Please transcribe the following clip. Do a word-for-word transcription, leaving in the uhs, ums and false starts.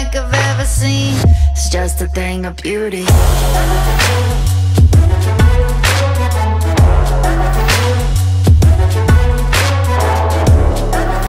like I've ever seen. It's just a thing of beauty.